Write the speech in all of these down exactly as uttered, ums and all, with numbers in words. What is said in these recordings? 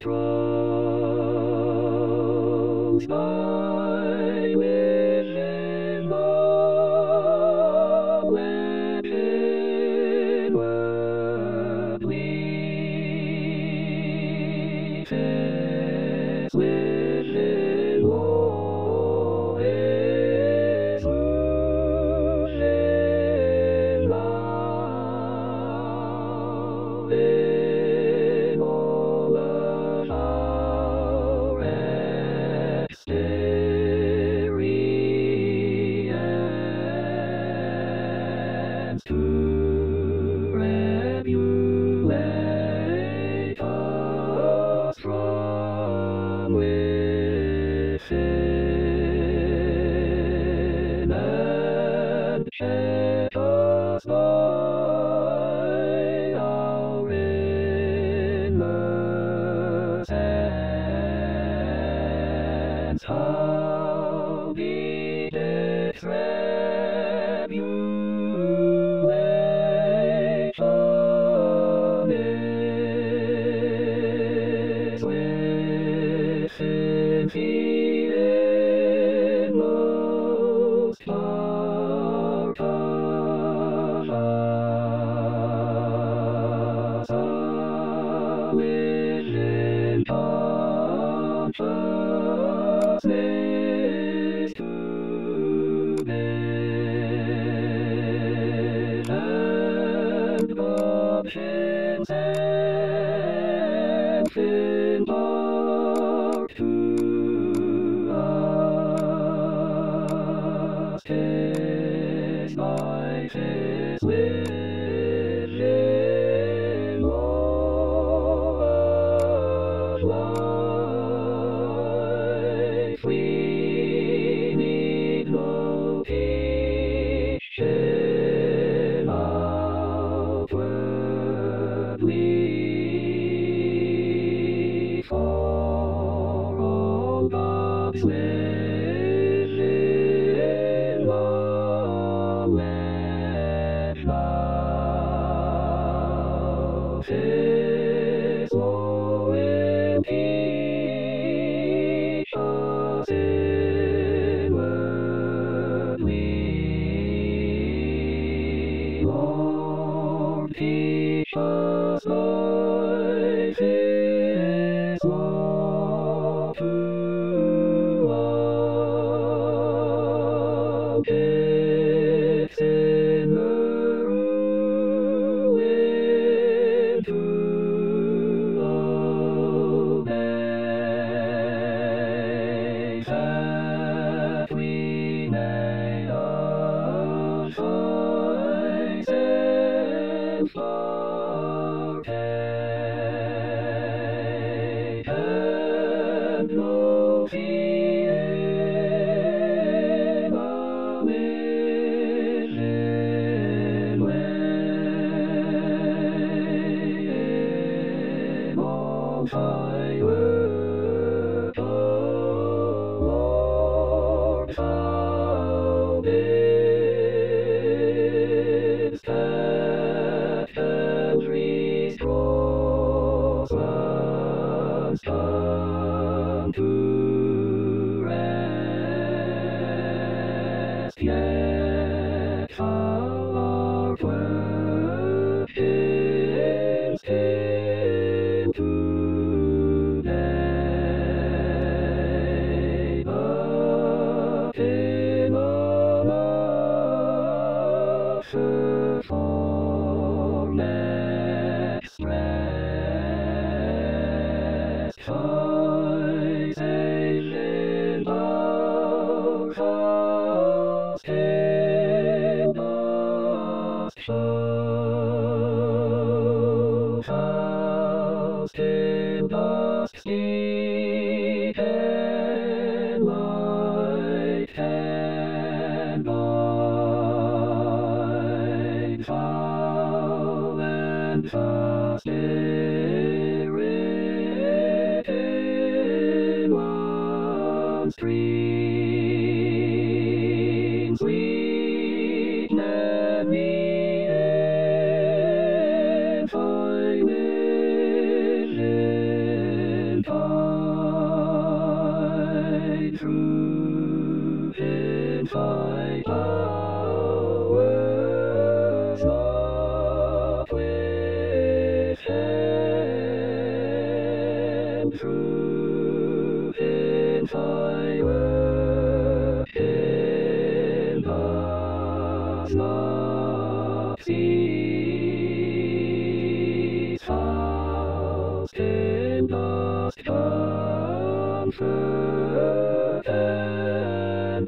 throws by within the web inwardly fits within all is within thou in all of our experience to emulate us from within and check us by our innocence. How be its tribulation is within feeling most part of us, a within consciousness to bid and conscience and sin dark to us. 'Tis life is within all of life. We need no teaching outwardly, for all God's within knowledge now. His law will teach us inwardly. Lord, teach us life is law to us. It's in the ruin to obey, that we may unfind and partake, and no feeling of within when all firework, oh Lord, forbid that Calvary's cross once come to rest. Yet how our questions came today, but in another for next rest. Christ in our house came us show, house came us speak and light and guide, foul and fast spirit in one stream, sweet and meet and find within through in fire, in does not cease, faust in dust comfort and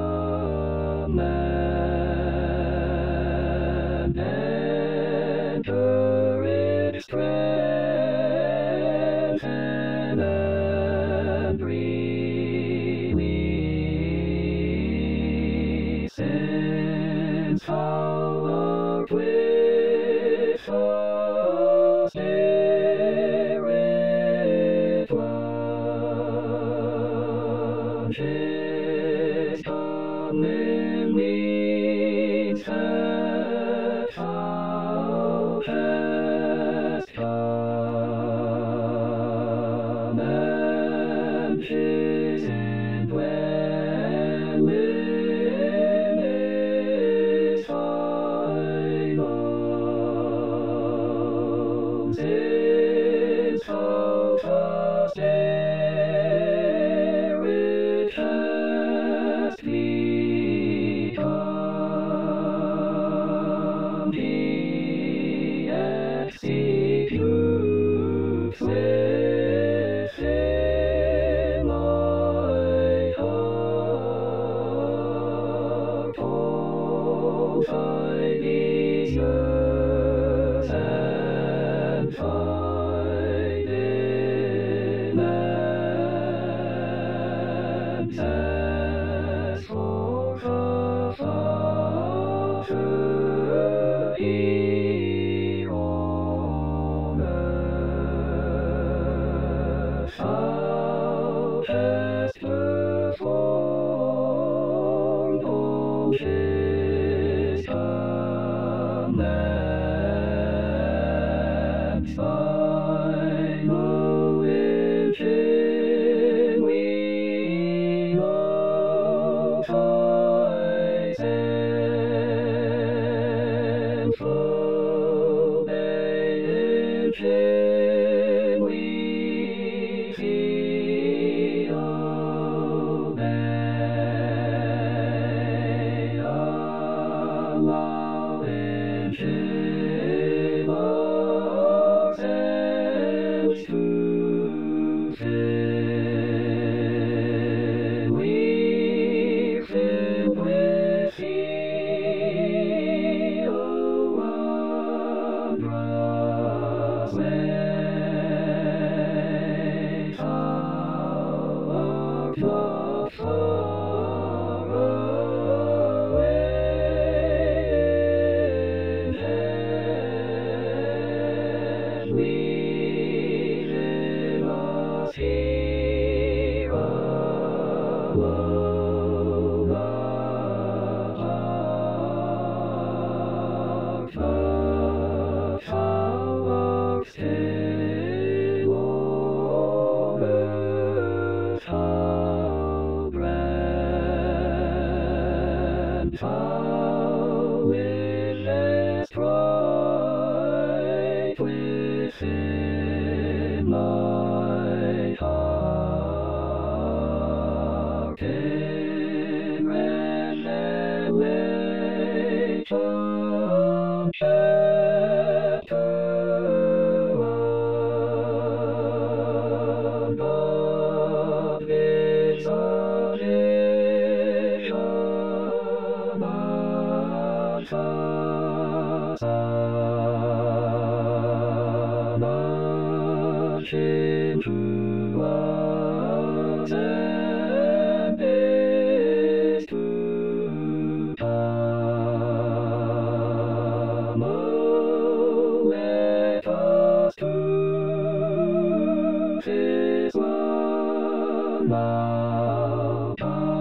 command, enter in strength and release, since thou art with us, Spirit one, his coming means that thou hast come, and his indwelling is final, since thou dost Spirit hast become, he executes within my heart all thy desires and find in and as for the Father here on earth, thou hast performed all his commands. By no engine we notice and from an engine we feel obey. Allow engine ourselves to fill. We filled with thee, O wondrous way. Thou art not far away in heaven. Lead us here alone apart, but thou art still on earth, how grand, thou livest right within my heart, in Revelation chapter one, God visitations unto much into us and is to come. Oh, let us to this one now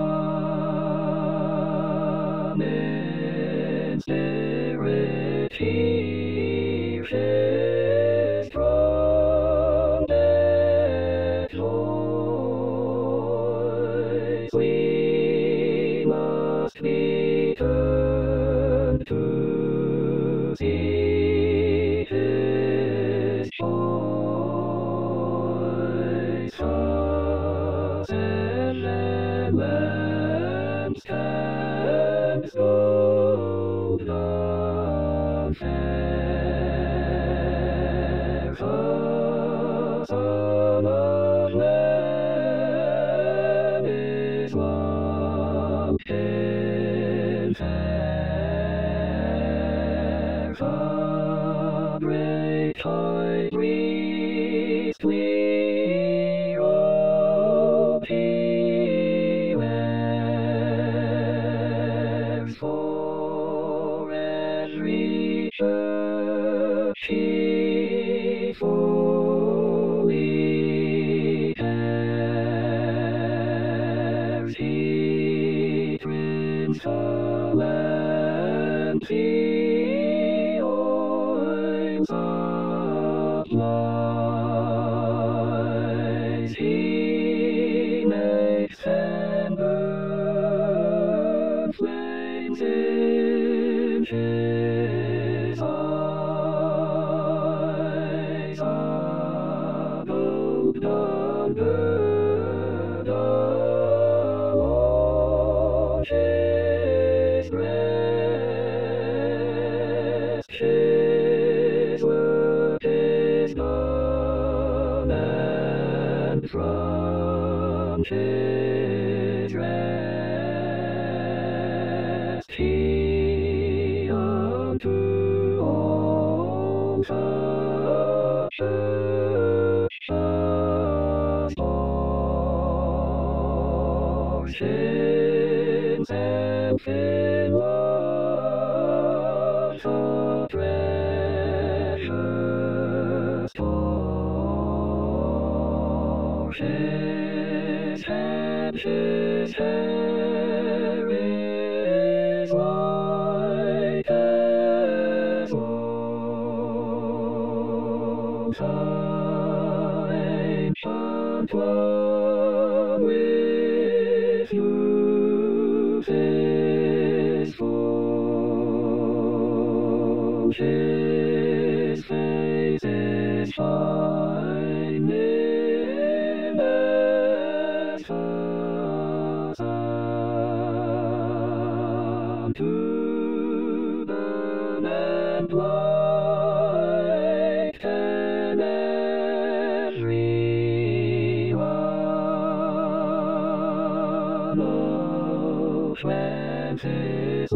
come in spirit, hear his strong death voice. We must be turned to see his voice. the great tide breeze clear of he wears for every church he fully cares. He trims the lamp, he oils supplies, he makes and burn flames in his eyes. A golden bird along his breast, his work is done, and from his rest he unto all the church does pour sins and fill the precious store. His hand, his hair is white as wool. The ancient one with youth is full. His face is shining as the sun, to burn and light can every one. Oh, when his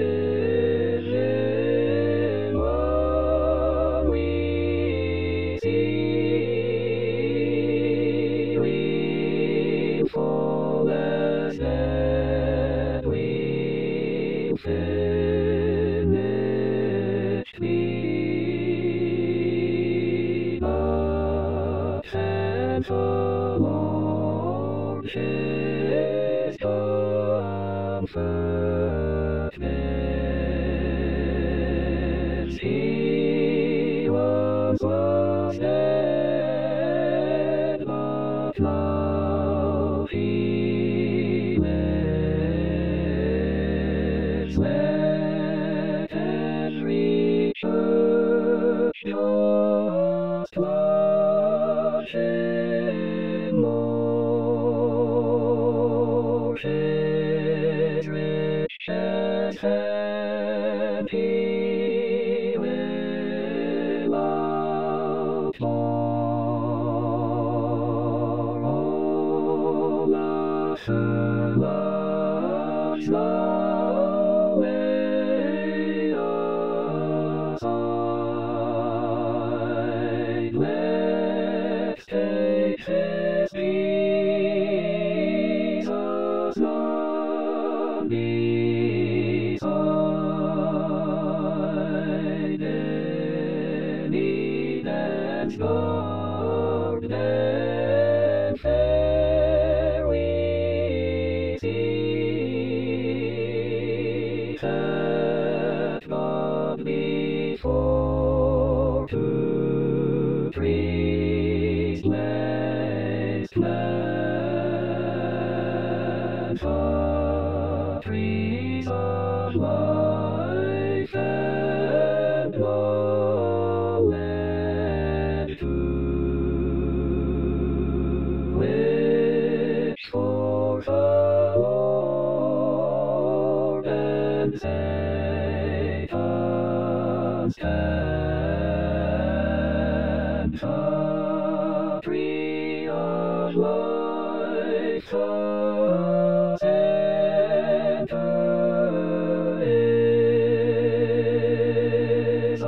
living one we see, we fall as dead, we finished be, but thank the Lord, his comfort is. He once was dead, but now he lives. Let every church just love him more. His riches and he will outpour. All lesser loves the way aside. Let's take his Jesus none beside. Any that's garbed and fair we see, that God before two trees placed, plant the trees of life and knowledge too, which for the Lord and Satan stand. The tree of life, the center is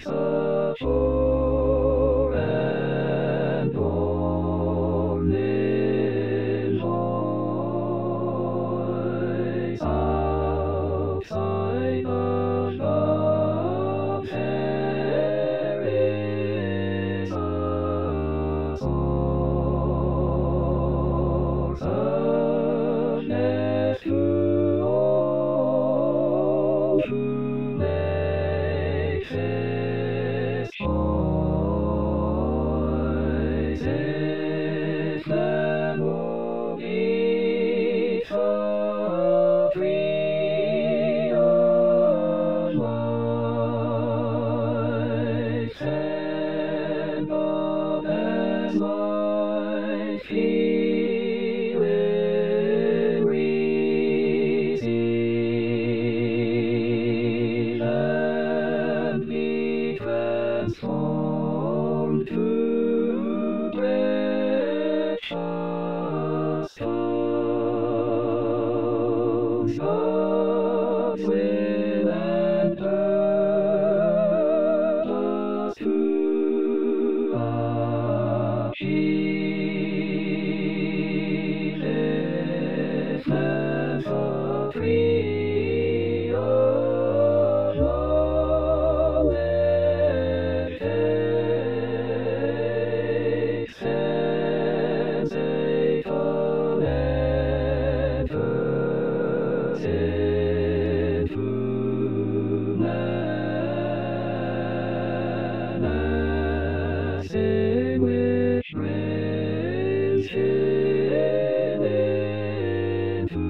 the shore and born in voice outside the love there is a source of death to all who make his choice. If there will be the tree of life, and of as life he will receive and be transformed to precious stones. God's will and purpose to achieve. If there's a tree of knowledge takes sense, Satan enters into man, and sin which brings him into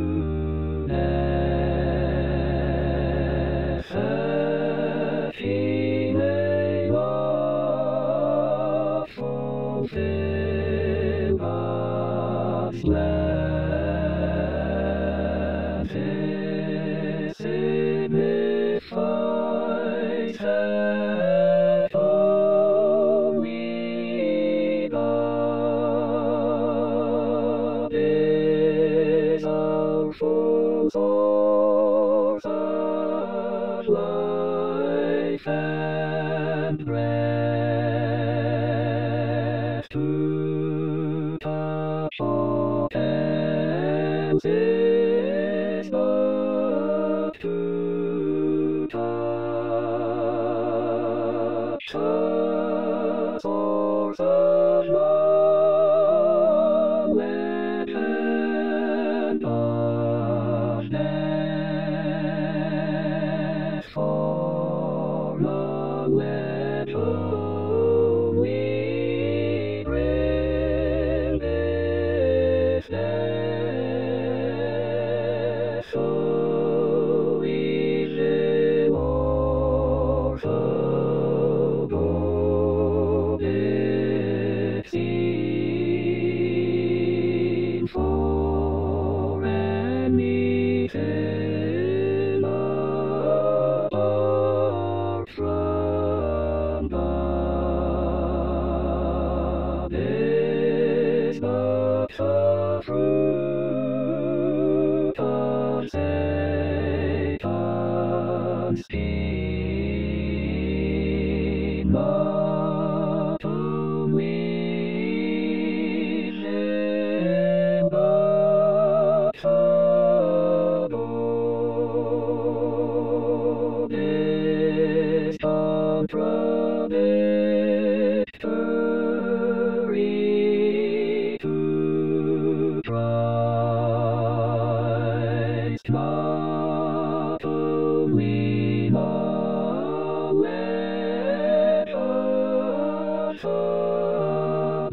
death, that he may not fulfill God's plan. This signifies that only God is our full source of life and breath. To touch all hands is not to touch the source of knowledge and of death, for knowledge only bringeth death. So evil or so good it seems, for anything apart from God is but the fruit of Satan's scheme. Not only him, but the Lord is contradictory to Christ. Not only knowledge of the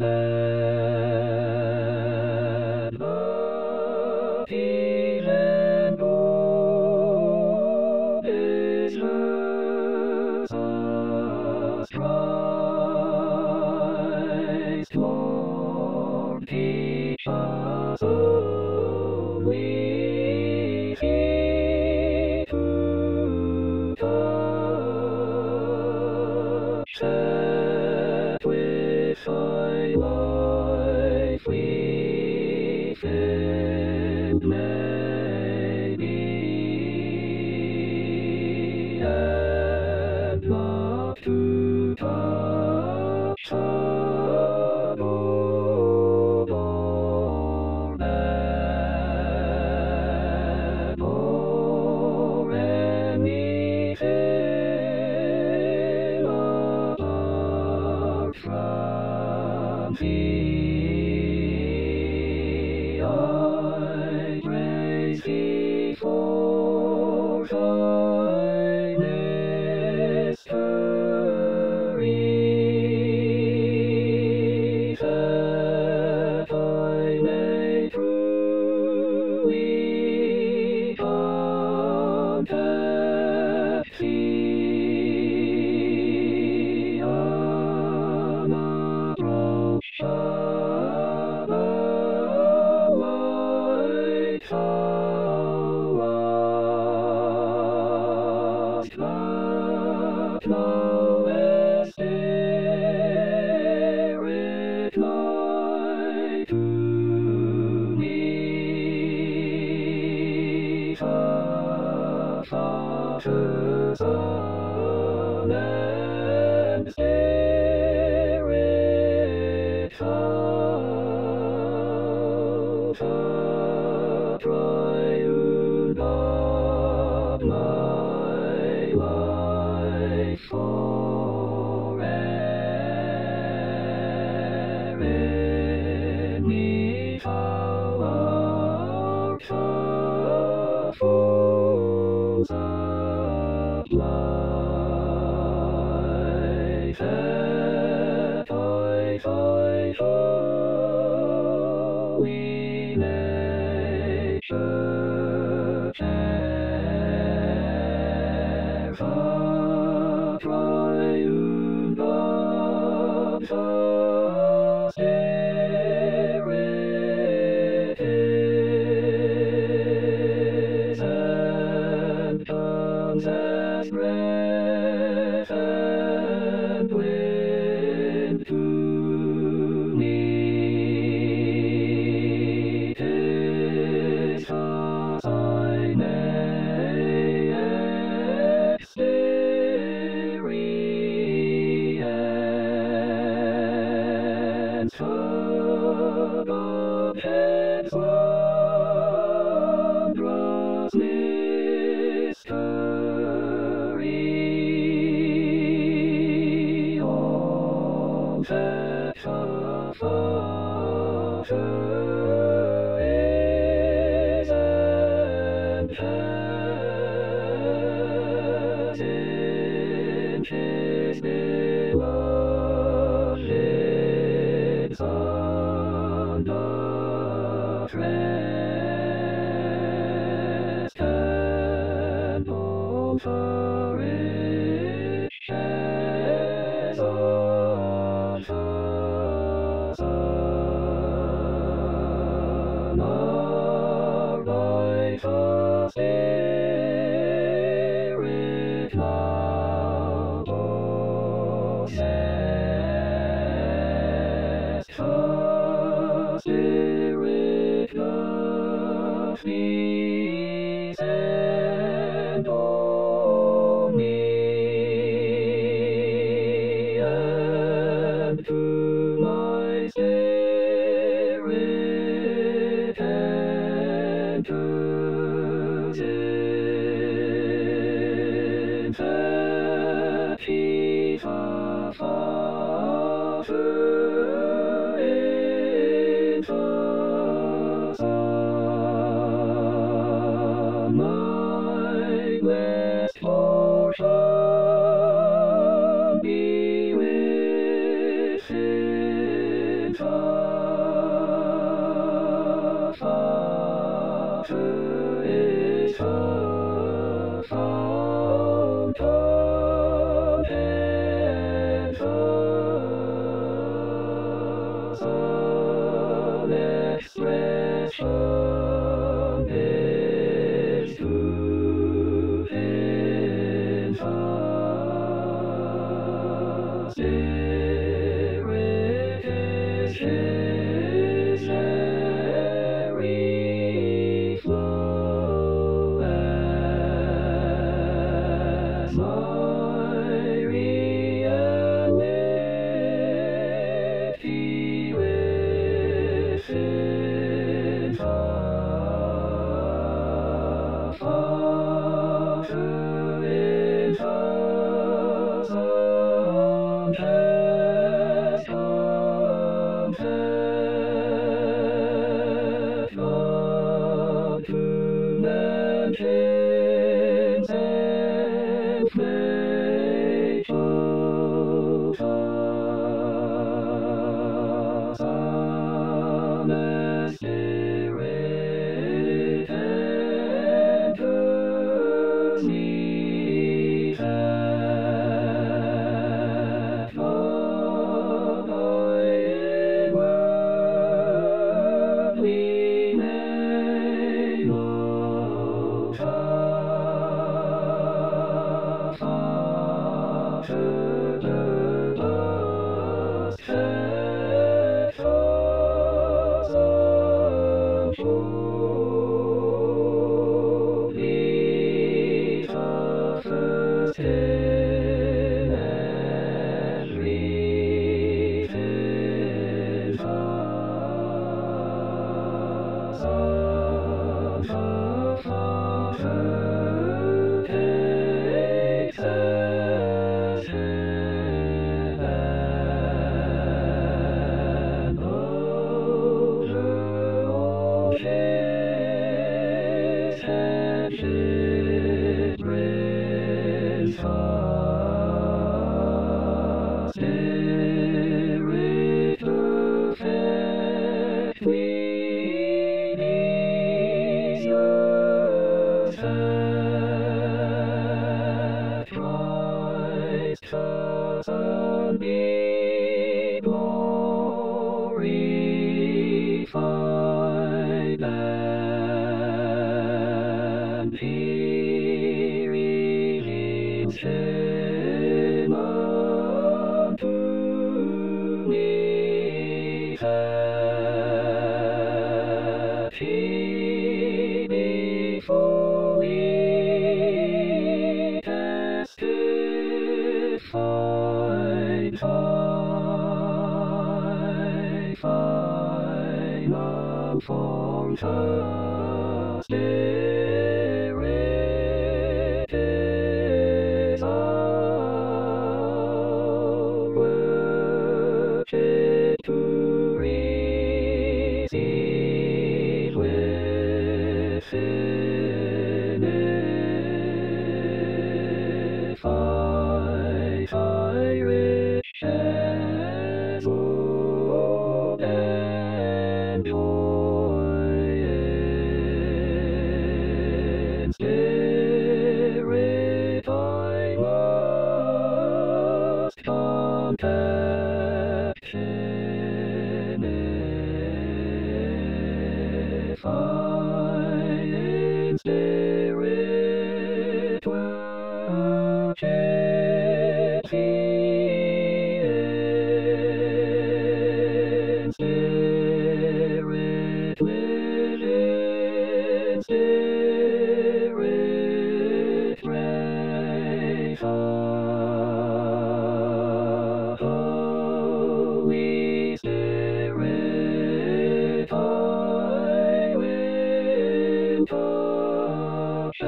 bad, but even good is hers as Christ. Lord, teach us only Thee to touch, that with Thy life we filled may be, and not touch the gold or that or anything apart from thee. I praise thee for thy mysteries, that I may truly contemplate thee, unapproachable light thou art, but knowest spirit light to me. The Father, Son, and Spirit thou, the triune God, my life forever. In me thou art the fullness of life, that I thy holy nature share. The triune God, the Spirit is, and comes as breath and wind to me. 'Tis thus I may experience the Godhead's wondrous mystery. All that the Father is and has in his beloved Son doth rest, and all the riches of the Son are by the Spirit now possessed. The Spirit doth these and on me, and to my spirit enters in, that he the Father in the Son, my blessed portion be within the Father is the fount of and the Son expression is to him the Spirit is his every flow, as my reality Vater in us contest, contest, God to mentions and faith to us, honest spirit enters me, that God thy inward we may know, Father, the dust set us unfold, lead us first in and refit us, Sons of Father, takes us in and over all ships and shipwrecks us, Spirit perfect, we need your set, Christ the Son be glorified, and he reveals him unto me, that he may fully testify, I find unformed Spirit is our work, it to receive within it, fight Irish and hope and joy in spirit, I must contact him if I in spirit work it he in spirit within spirit grace, Holy Spirit, I will touch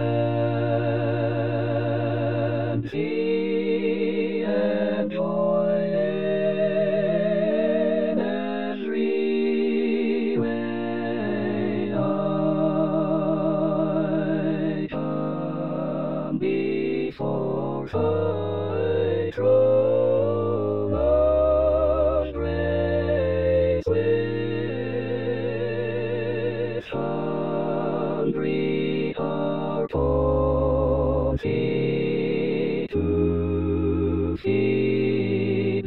and see and joy in every way. I come before thy throne of grace with hungry heart, plenty to feed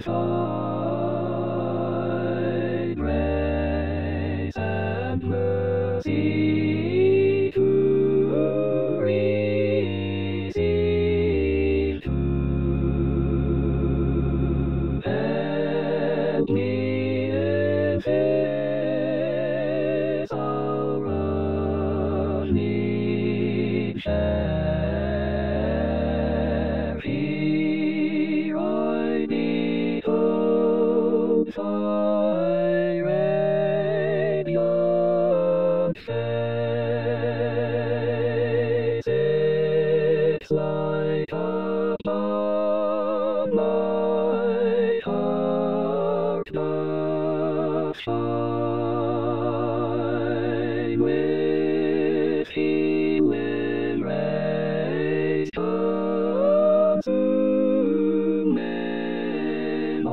thy grace and mercy to receive, to and me in his hour of need share. Here I behold thy radiant face. he will raise consume men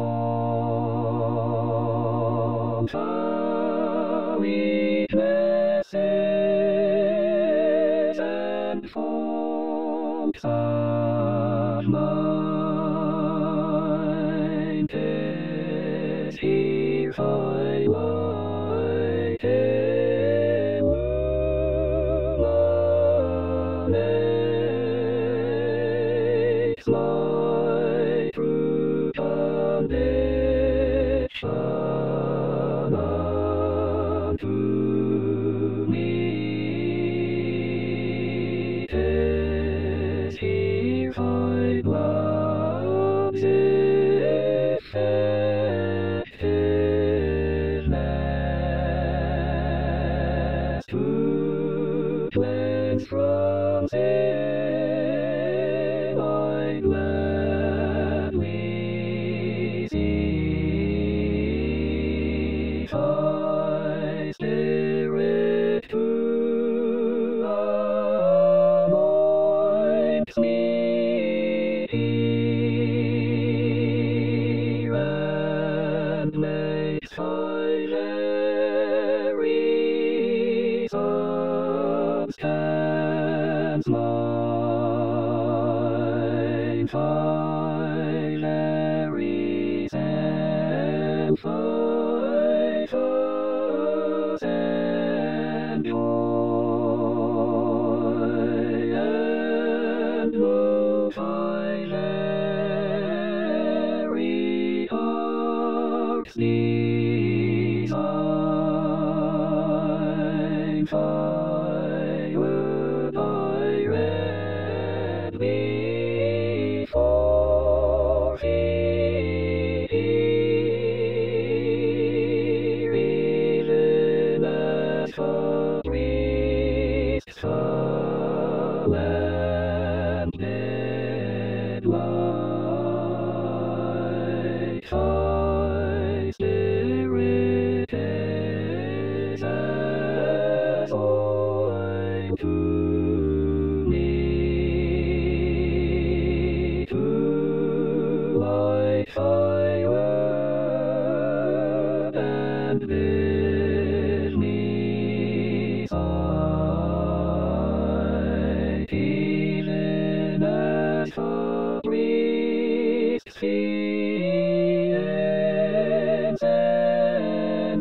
all our weaknesses and faults of mine. 'Tis here I lie, lie through conviction unto me. 'Tis here I love's effectiveness to cleanse from sin. I gladly see Thy Spirit to anoint me here and make Thy very substance mine. Thy very self I trust and joy, and know Thy very heart's design. Thy word I read before here, even as a priest shall and did lie. Thy Spirit is as oil to me, to light Thy word and bid me sight, even as a priest's feet incense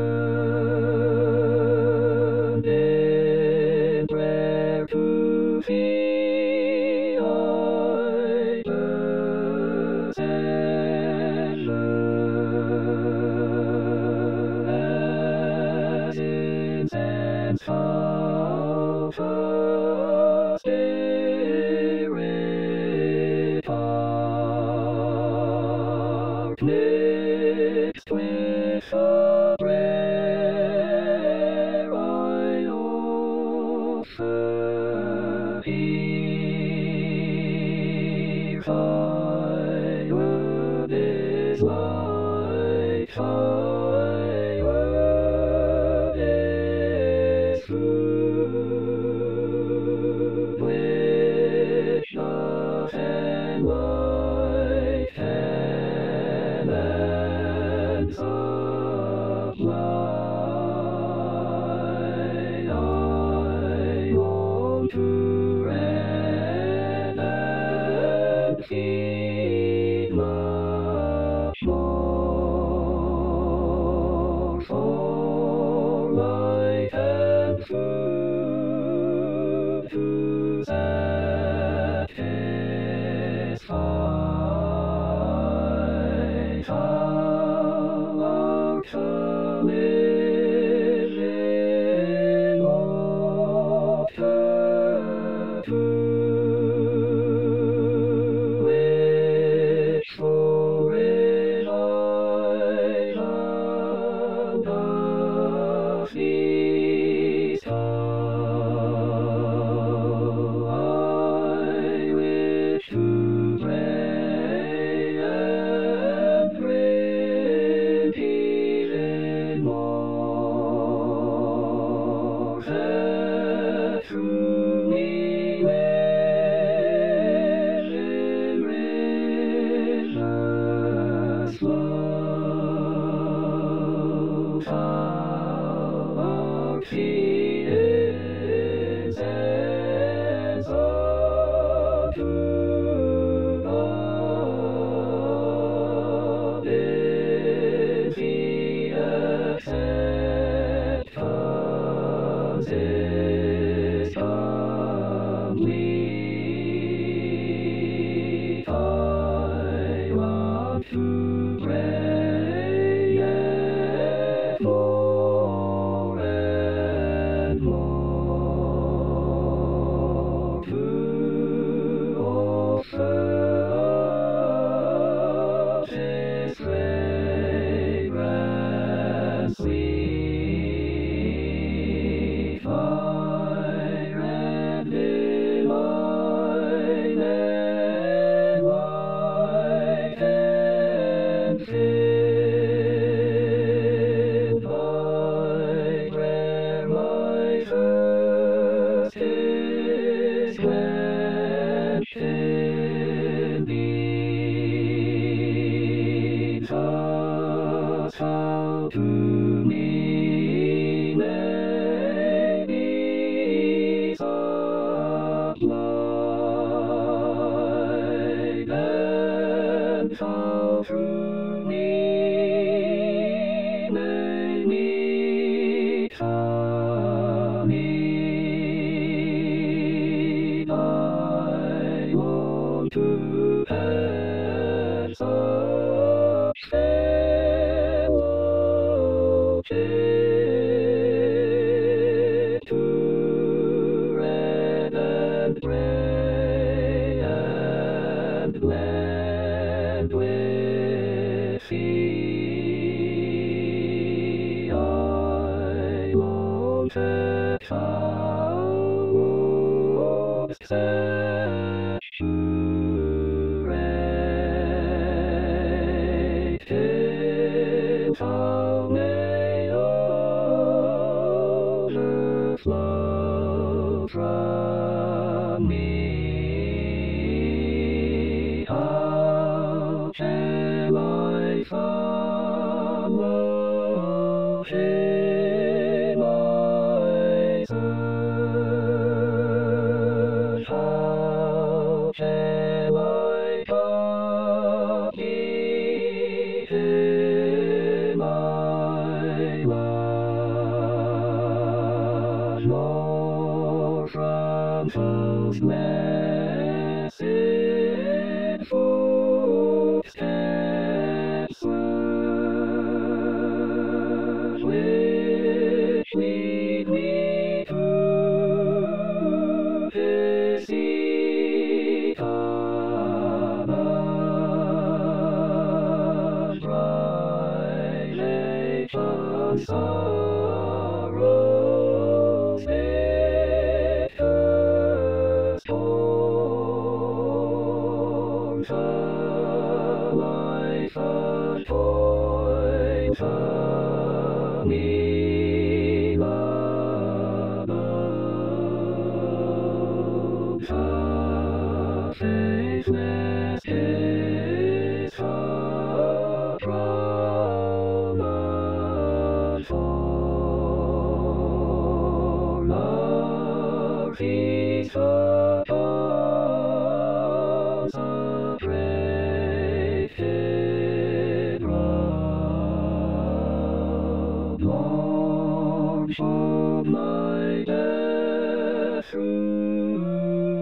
burned in prayer to Thee. I bless and learn as incense Thou trust Spirit heart mixed with a prayer I offer here. Thy word is light, Thy word is food, which doth enlighten and supply. I want to read and feed much more, for light and food to satisfy. Thou art the living water to which for it I land doth feast. I wish to pray and drink even more. is complete. I want to pray yet more and more to offer up His fragrance sweet, fire and divine and light and filled by prayer my thirst is quenched indeed. Thus how to me may be supplied, and how through me may meet the need. I want to have such fellowship, to read and pray and blend with Thee. I want that Thou wouldst saturate, till Thou may overflow from me. How shall I follow Him I search? How shall I copy Him I love? Nor from those blessed footsteps swerve, which lead me to His seat above. Bright nations sorrows bitter storms, the life of points of me above. The faithless is the promise for love feeds upon saturated love. Lord, show my death through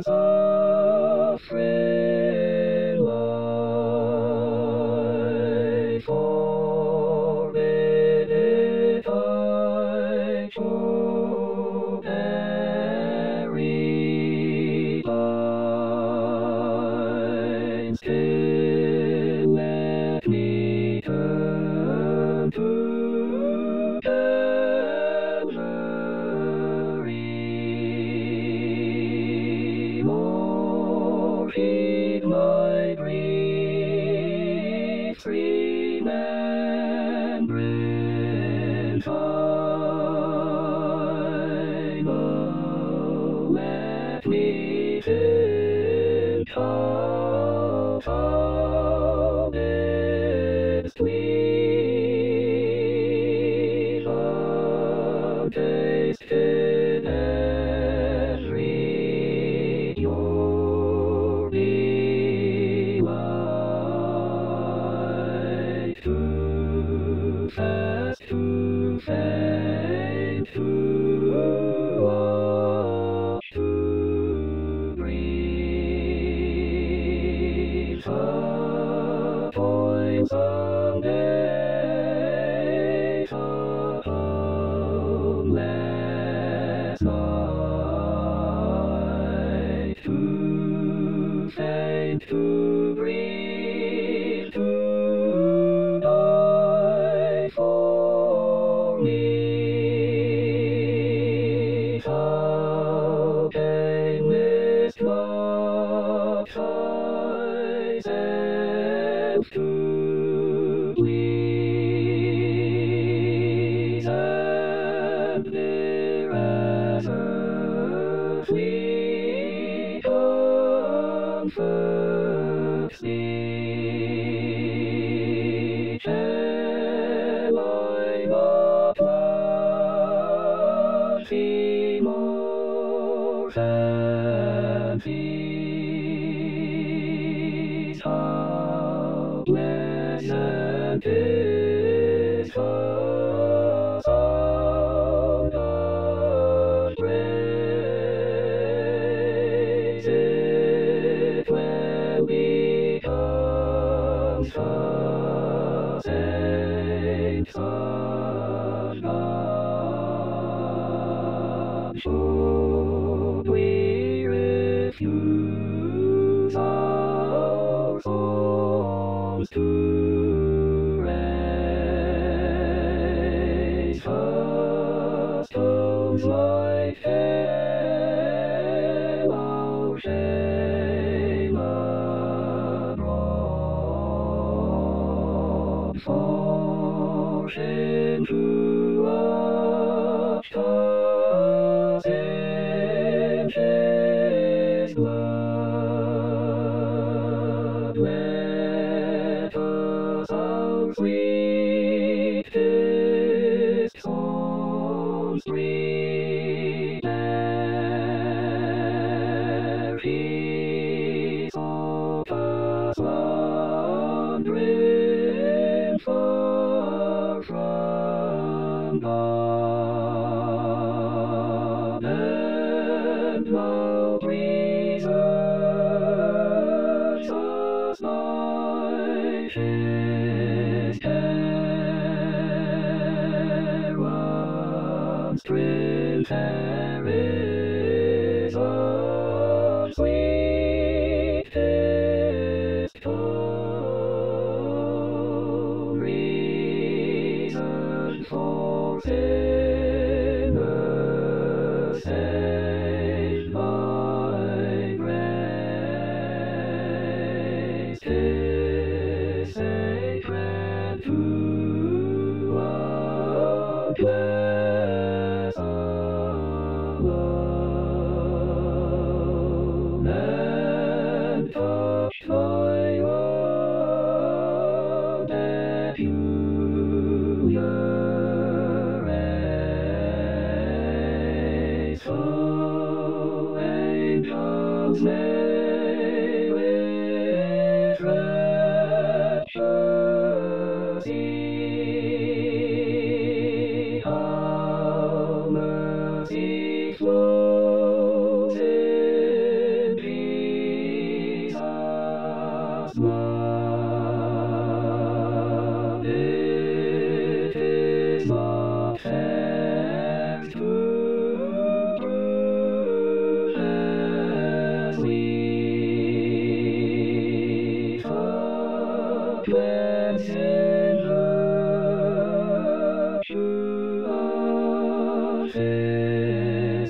suffering life, forbid it I should bury thine. Still let me turn to Calvary. Lord, heed my griefs, remembrance I know. Let me think how Thou didst leave, untasted and read Your delight. Too fast, too faint, too the toils someday shall come last night to faint, to breathe, to die for me. Shall pain mistrust thyself to please, and near as earthly comforts thee, shall I not love thee more than peace? How blessed is the sound of praise, it will become the saints of God. Should we refuse our souls to raise, the stones like hail our shame abroad, for shame to wash us in His blood. Let us our sweetest songs prepare. Peace of us wandering far from God, and now preserves us thy faith's care. One strength there is of sweetest tone, reason for sinners saved by grace. 'Tis sacred to bless alone, and touch thy word peculiar race. So angels may with rapture see how mercy flows in Jesus' blood. It is not fair to prove as we cleanse in virtue of His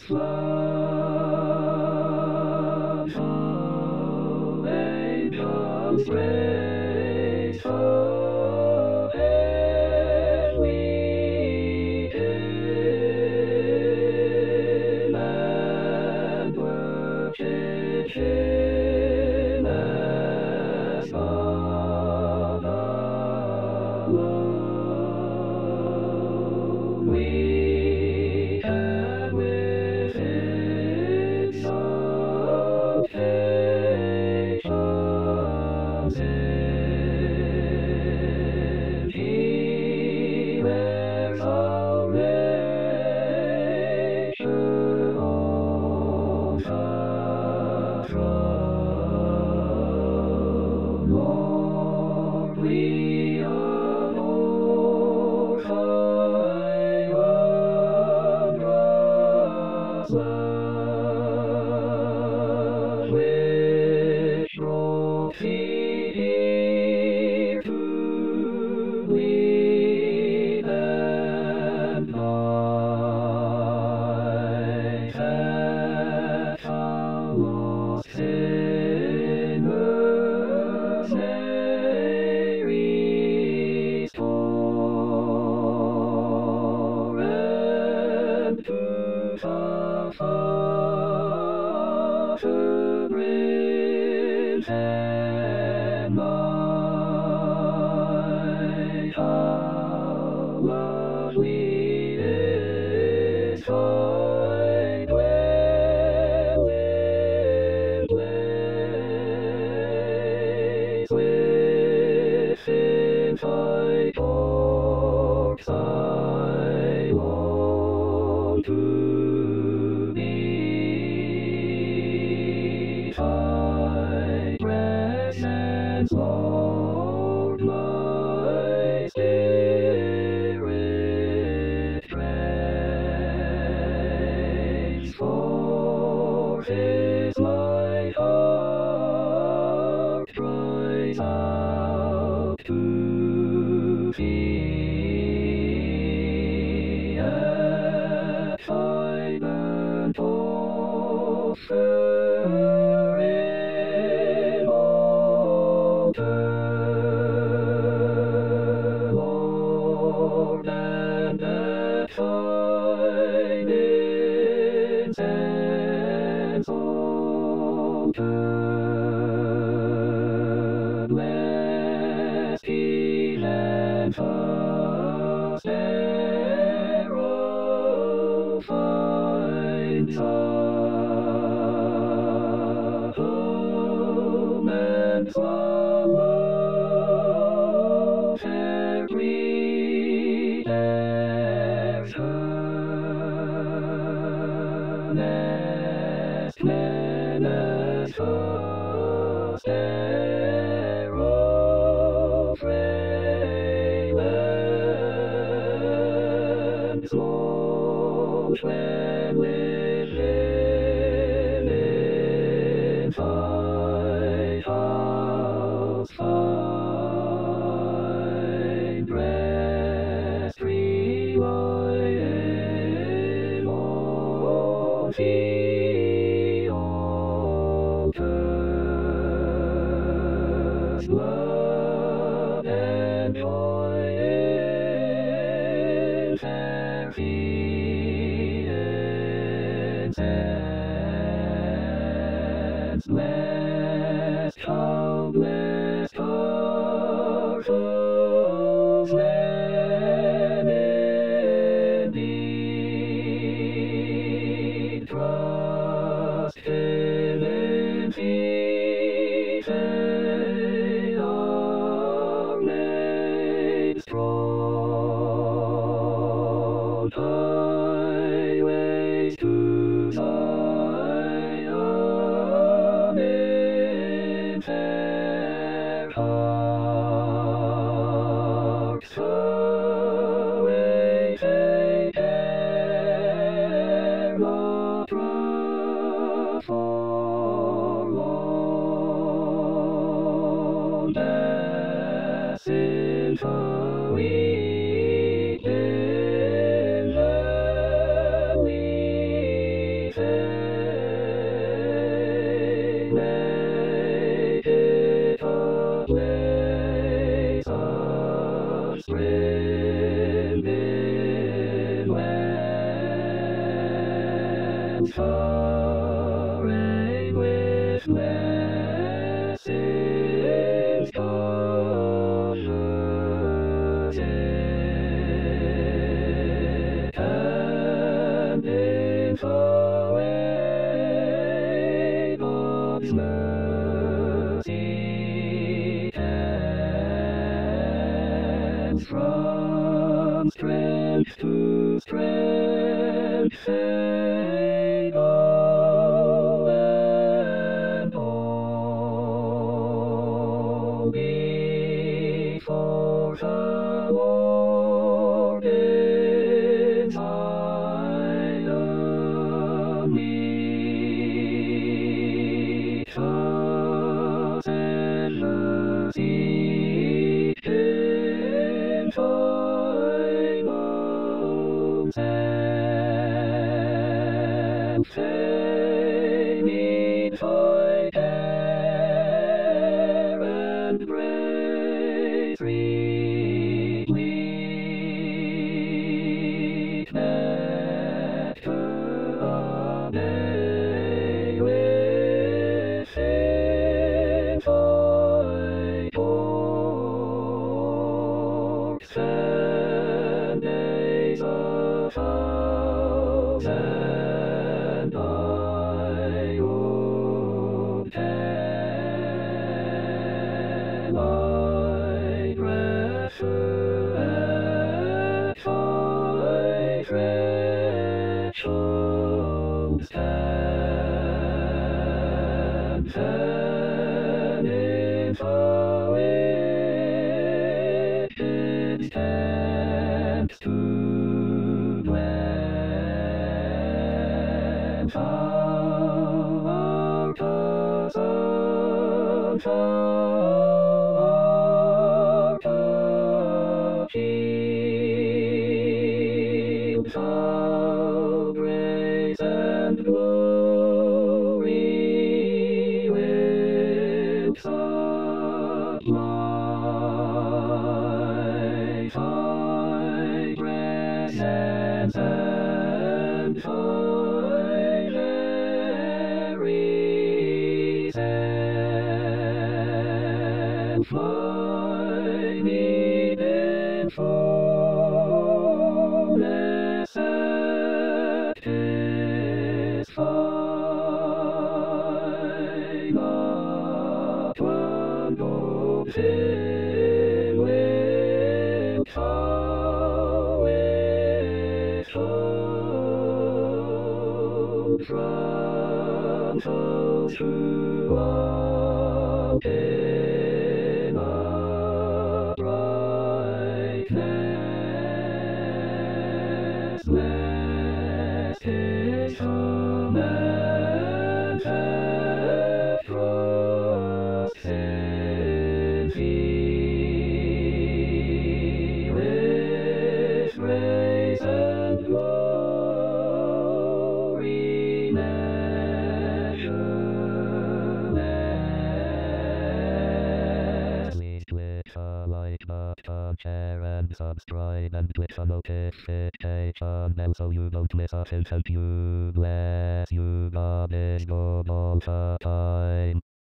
blood. How angels praise for heavenly Him, and worship Him as God alone. We can with exaltations in He wears our nature on the cross. blood which brought thee here to bleed and die, that thou lost sinners may restore, and to the Father bring and light. How lovely is thy dwelling place, within thy courts I long to be. Thy presence, Lord, my spirit craves, for is my heart cries out to thee. At thy burnt offering altar, Lord, and at thine incense altar, blessed heal and fast arrow finds a home and swallow shall greet their son, as clean as fast arrow frail and slow when living in thy house find rest, relying on the altar's love and joy in fair incense. Blessed, how blessed are those men indeed, trust Him in faith, they are made strong. Highways to Zion in fair hearts, away take care, not trust forlorn, as in the weak in the weaving, make it a place of spring in lands carried with blessings, comforted, and in the way God's mercy tends, from strength to strength they go, and all before the Lord in Zion seek in five bones and say need fight air and grace sweet nectar of day within five ports and days a thousand I would tell I prefer at five thresholds stand and in far wicked tents to dwell. Far cousin, far shield, far grace and glory with supply, far presence and far Mary's and fly need in fullness satisfy, not one gold fill with far withhold from foes throughout in uprightness, lest his command hath thrust sin fee with grace and glory measureless. Please click the like button, share and subscribe, and click the notification bell so you don't miss a thing. Thank you, bless you, God is good all the time.